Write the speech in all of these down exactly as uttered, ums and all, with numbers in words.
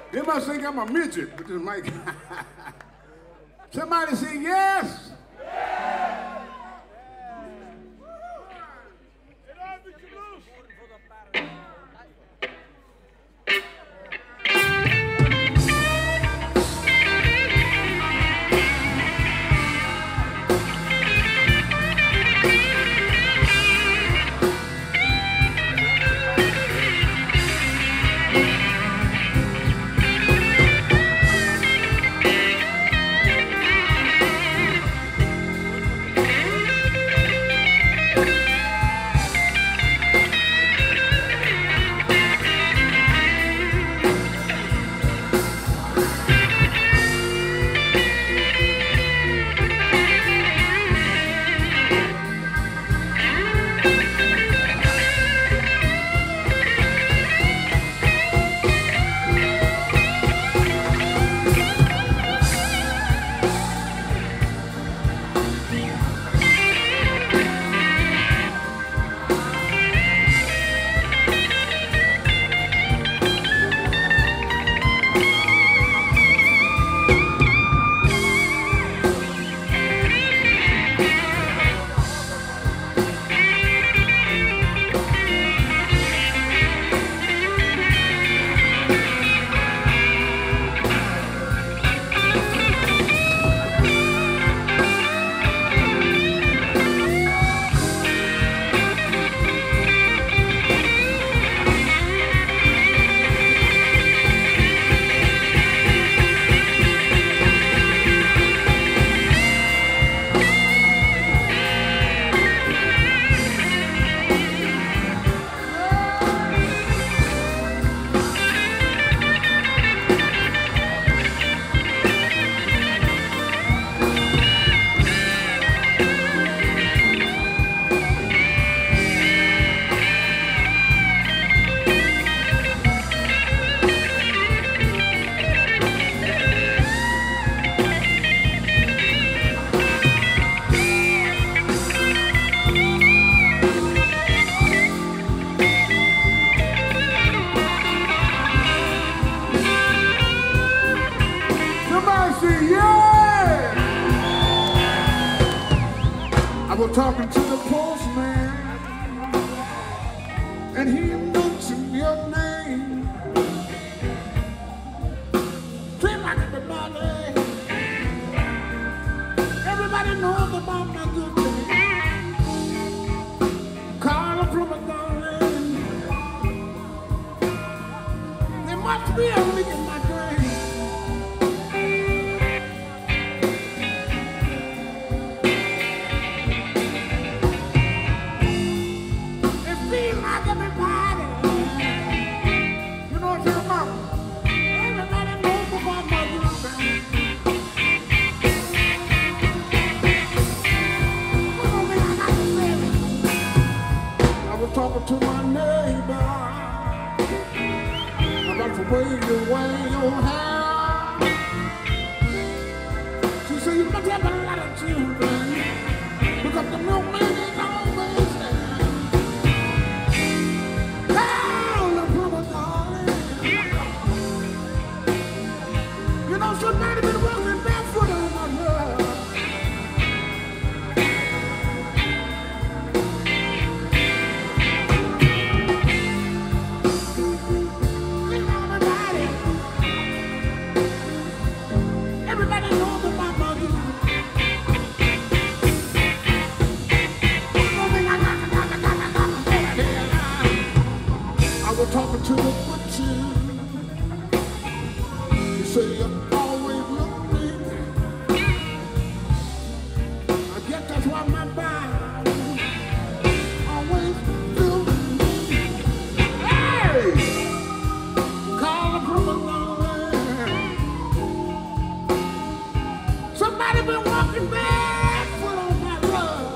They must think I'm a midget with this mic. Somebody say yes. Yes. Talking to the postman, and he mentioned your name. Seems like everybody, everybody knows about my good name. Carla from a darling, there must be a leak in my drain. Talking to my neighbor about the way you wear your hair. She said you must have a lot of children because the milkman is always there. Oh, the brother, darling, you know somebody been walking barefoot on my love. Talking to the butcher, you say you always look me. I guess that's why my body always feels me. Hey, call from the lonely. Somebody been walking barefoot on my love.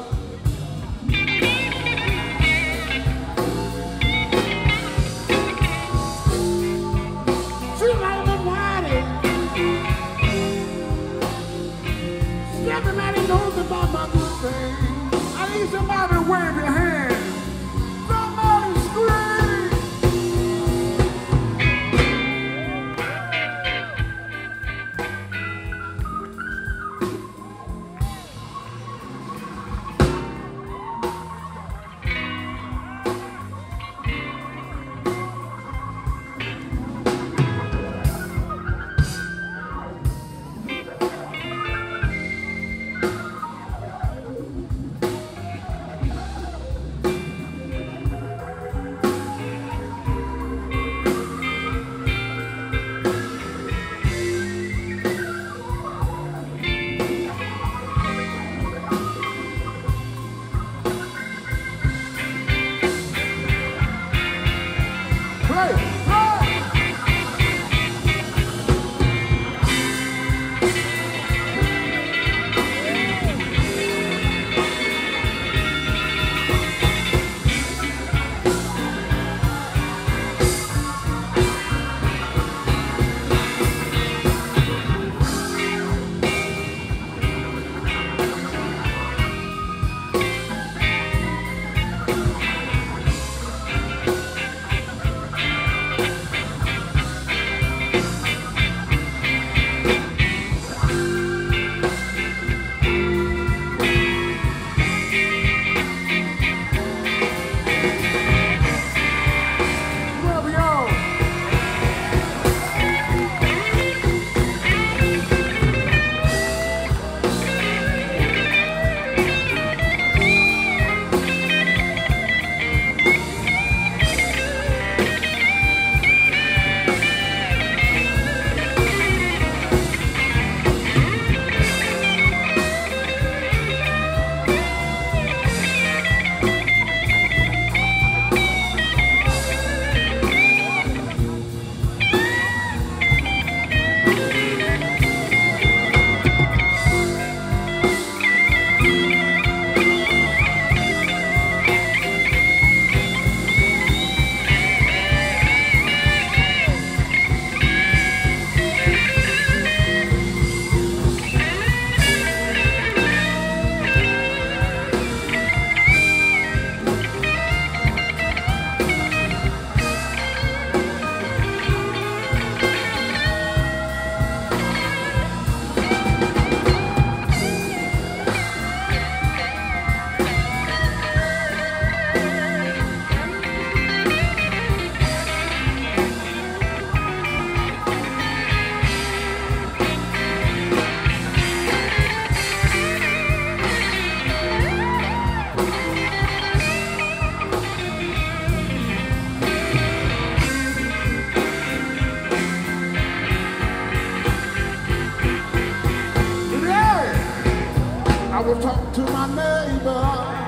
was talking to my neighbor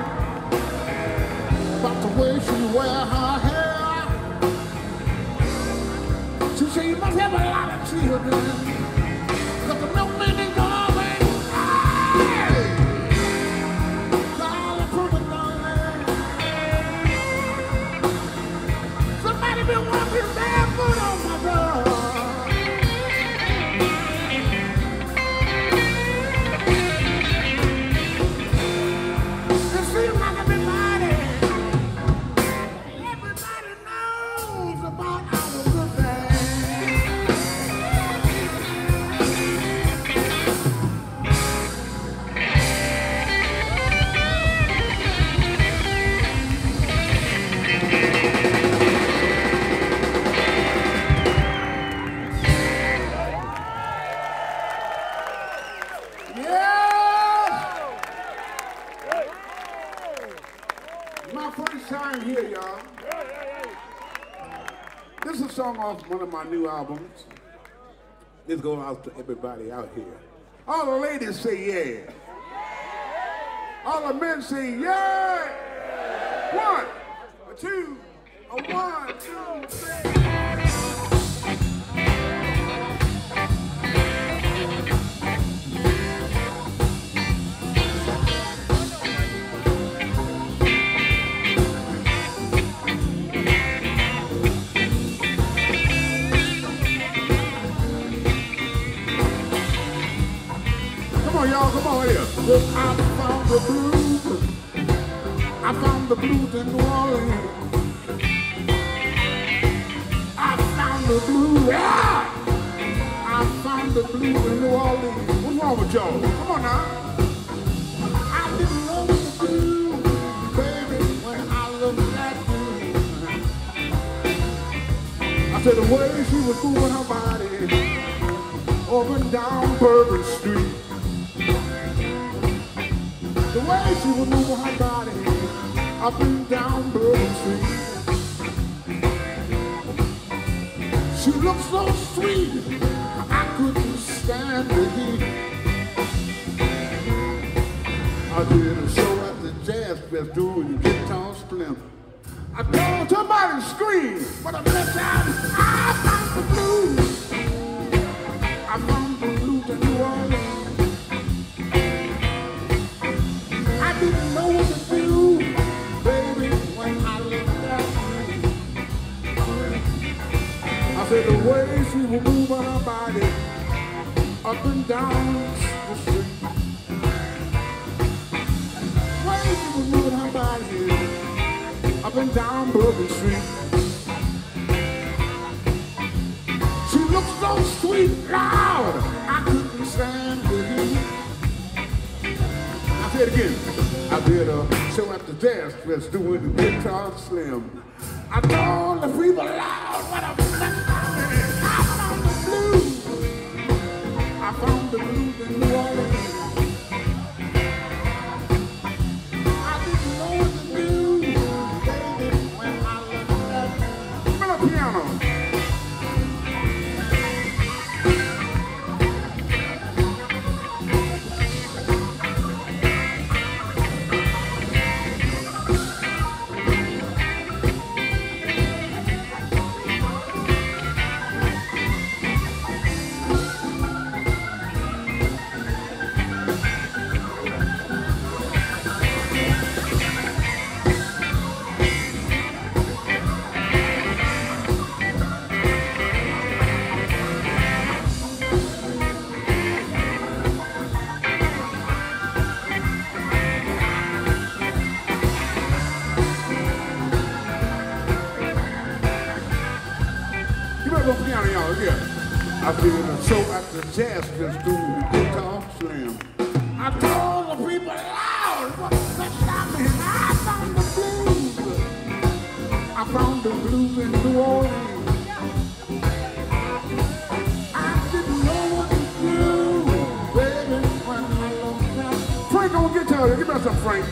about the way she wear her hair. She said, you must have a lot of children, but the milkman ain't going. Hey! All the pretty darling. Somebody been walking barefoot on my door. My first time here, y'all. This is a song off one of my new albums. This goes out to everybody out here. All the ladies say yeah. All the men say yeah. One, a two, a one, two, three. Come on, y'all, come on here. Well, I found the blues. I found the blues in New Orleans. I found the blues. Yeah! I found the blues in New Orleans. What's wrong with y'all? Come on now. I didn't know the blues, baby, when I looked at you. I said the way she was moving her body up and down Bourbon Street. The way she was moving her body up and down Bourbon Street. She looked so sweet, I couldn't stand the heat. I did a show at the Jazz Fest doing Guitar Slim. I told somebody to scream. What a blessing. I found the blues. I found the blues in New Orleans. I didn't know what to do, baby, when I looked at you. I said the way she was moving her body up and down the street. The way she was moving her body up and down Bourbon Street. She looked so sweet, loud, I couldn't stand with you. I say it again. I did a show at the Jazz Fest doing the Guitar Slim. I told the people loud what a I found the blues. I found the blues in New Orleans. I didn't know what to do, baby, when I looked at you. Give me the piano. I did a show at the Jazz Fest doing the Guitar Slim. I told the people loud what the I mean. I found the blues. I found the blues in New Orleans. I didn't know what to do, baby, when I looked at. Frank on guitar, give me some Frank.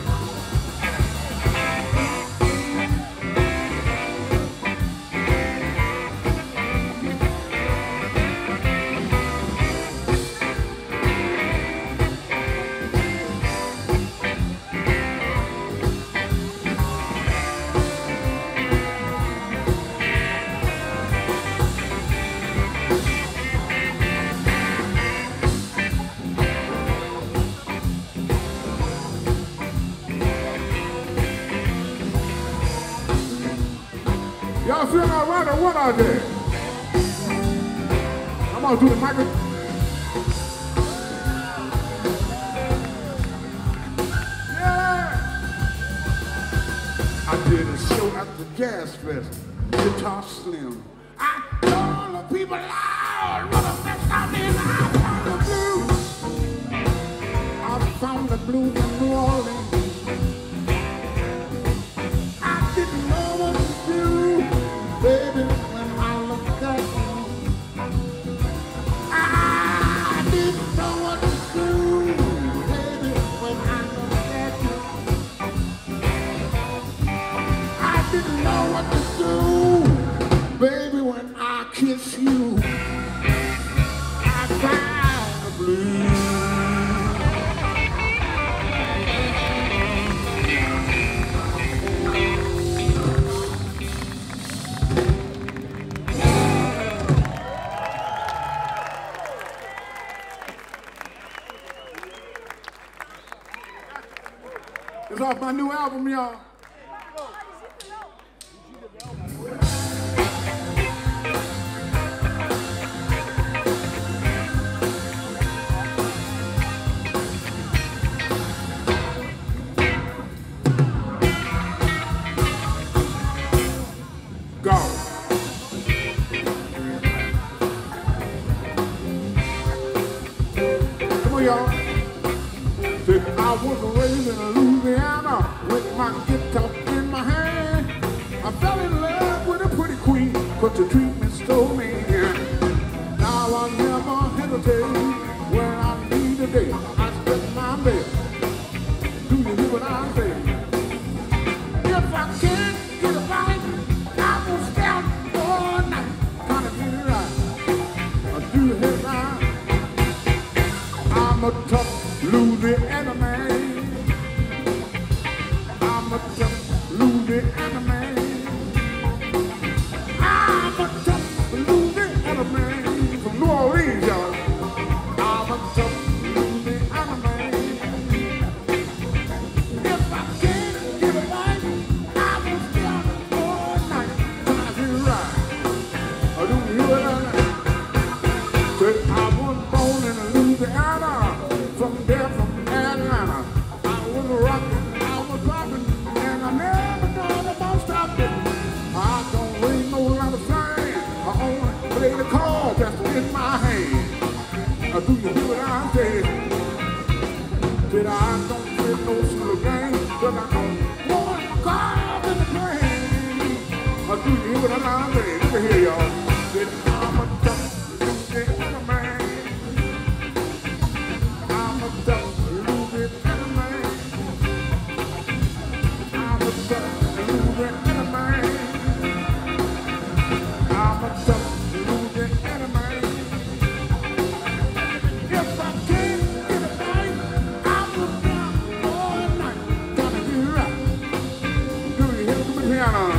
Y'all feeling all right or what out there? I'm gonna do the microphone. Yeah! I did a show at the Jazz Fest, Guitar Slim. I told the people loud what a mess I did. I found the blues. I found the blues in New Orleans. Baby, when I looked at you, I didn't know what to do. Baby, when I looked at you, I didn't know what to do. Baby, when I kiss you, I found the blues. It's off my new album, y'all. Go. Come on, y'all. I was raised in Louisiana with my guitar in my hand. I fell in love with a pretty queen, but the treatment stole me. Now I never hesitate when I need a day. I spend my bed. Do you hear what I say? If I can't get a bite, I will stay out all night. Trying to get it right. Do you hear that? I'm a tough Louisiana man. I'm a tough Louisiana man. I play the card that's in my hand. Uh, do you hear what I say? Said I don't play no silly game, but I don't want cards in the plane. Uh, do you hear what I say? Let me hear y'all. Said I'm a tough, losing man. I'm a tough, losing man. I'm a tough, losing man. I'm a tough, losing man. If I can't get it right, I'm a down all night. Gonna get it right. Do you hear the piano?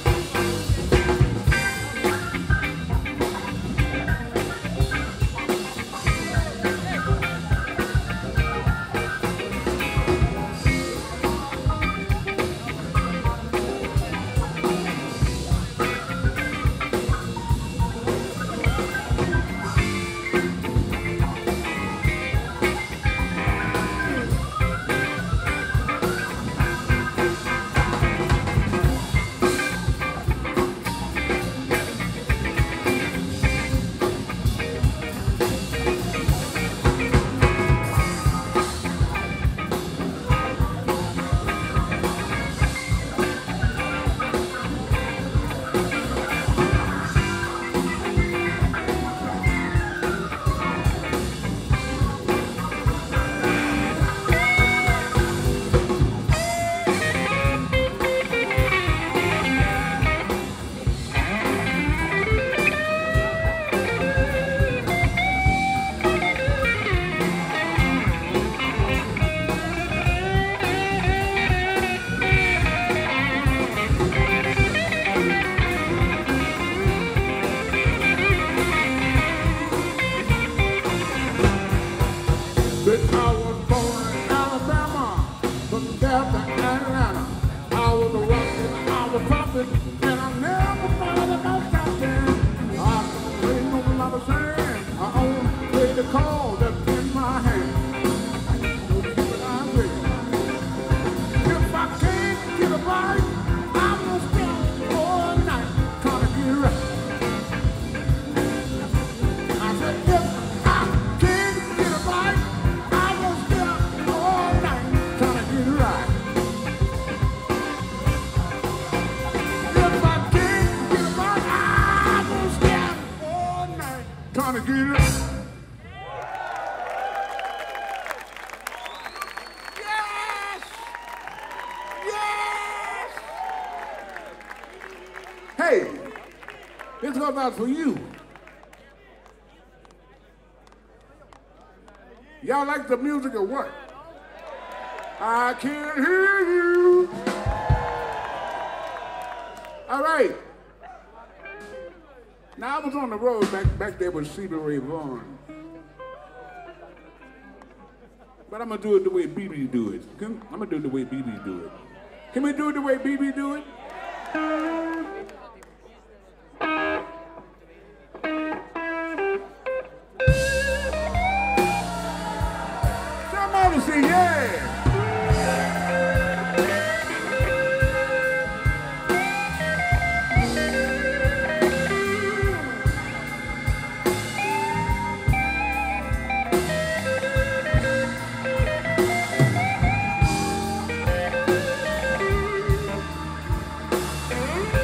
I was born in Alabama, from there to Atlanta. I was a rocket, I was a prophet, and I never thought about stopping. I don't play no lot of sand, I only play the call that's in my hand. So keep it on me. If I can't get it right, I'm gonna spend all night trying to get it right. I said, if I can't get it right, trying to get it. Yes! Yes! Hey, this goes out for you. Y'all like the music or what? I can't hear you. All right. Now, I was on the road back, back there with Stevie Ray Vaughan. But I'm going to do it the way B B do it. Come, I'm going to do it the way B B do it. Can we do it the way B B do it? Somebody say yeah. Mm-hmm.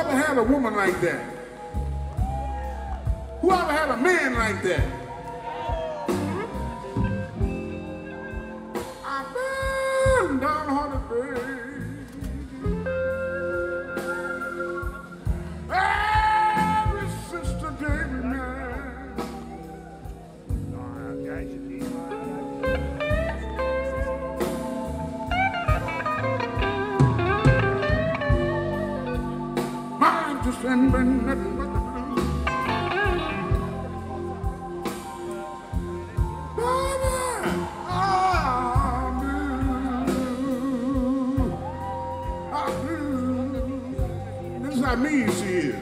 ever had a woman like that? Who ever had a man like that? I've been downhearted, baby. Every sister gave me man. Mine just ain't been nothing but the blues. Baby, I'm blue. I'm blue. This is how mean she is.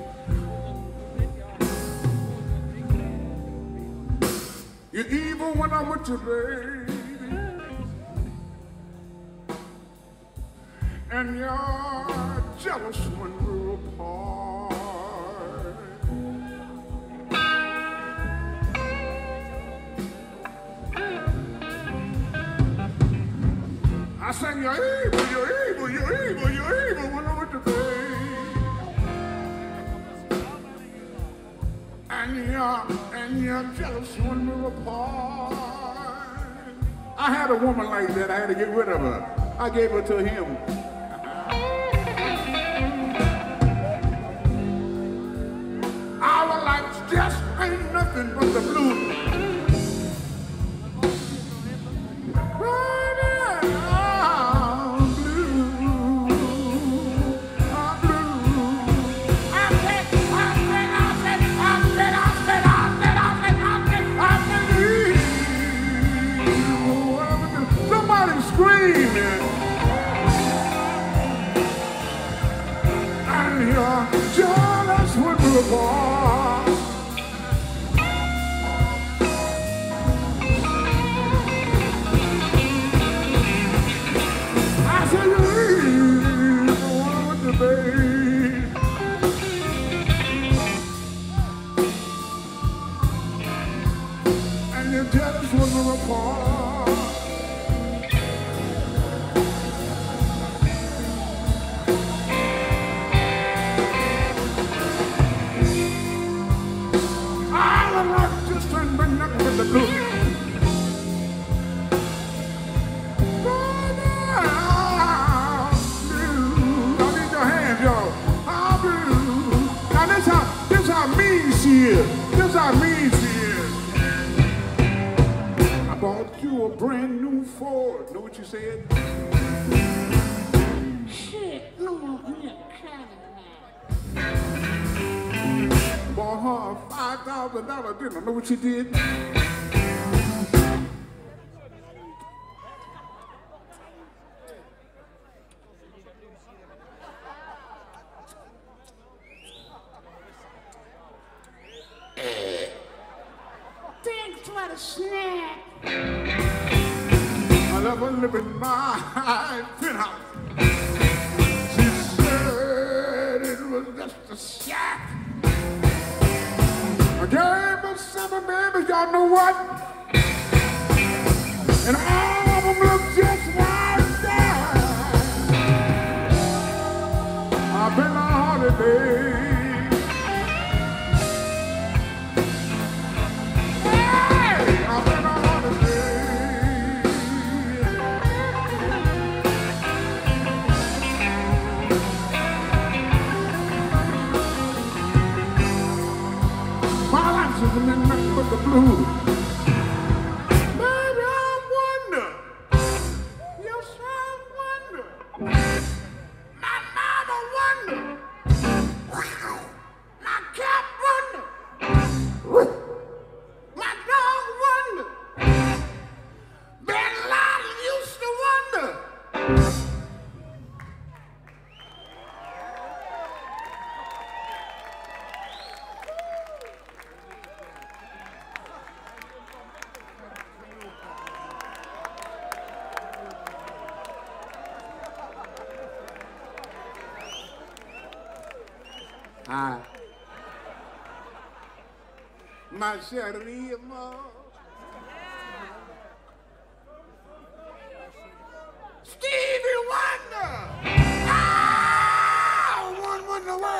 You're evil when I'm with you, baby. And you're jealous when we're apart. I sang you're evil, you're evil, you're evil, you're evil when I'm with you, baby. And you're, and you're jealous when we're apart. I had a woman like that, I had to get rid of her. I gave her to him. Our lives just ain't nothing but the blues. Baby, I'm blue. I'm blue. I said, I said, I said, I said, I said, I said, I said, I said, I said, somebody screaming. And you're jealous when we're apart. I said, you leave one with the babe. And you're jealous when we're apart. The blue. I need your hands, y'all. I'm blue. Now this how this how mean she is. This how mean she is. I bought you a brand new Ford. Know what you said? Shit, no more here, Cadillac. Bought her a five thousand dollar dinner. Know what she did? Thanks for the snack. I love her live in my penthouse. She said it was just a shack. I gave her seven babies, y'all know what? And all of them look just like that. I've been on holiday. Hey, I've been on holiday. My life isn't in nothing but the blues. Baby, I wonder. Yes, I wonder. My mama wonder. My cat wonder. My dog wonder. Bin Laden used to wonder. Ah. My chérie, Stevie Wonder! Ah! One wonder why.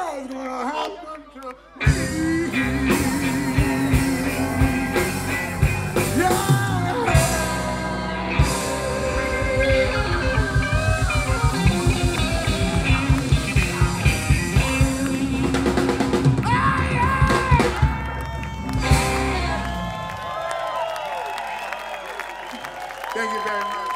Thank you very much.